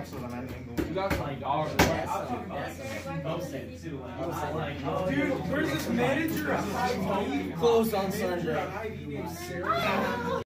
You got some dollars. Dude, where's this manager? Closed on Sunday.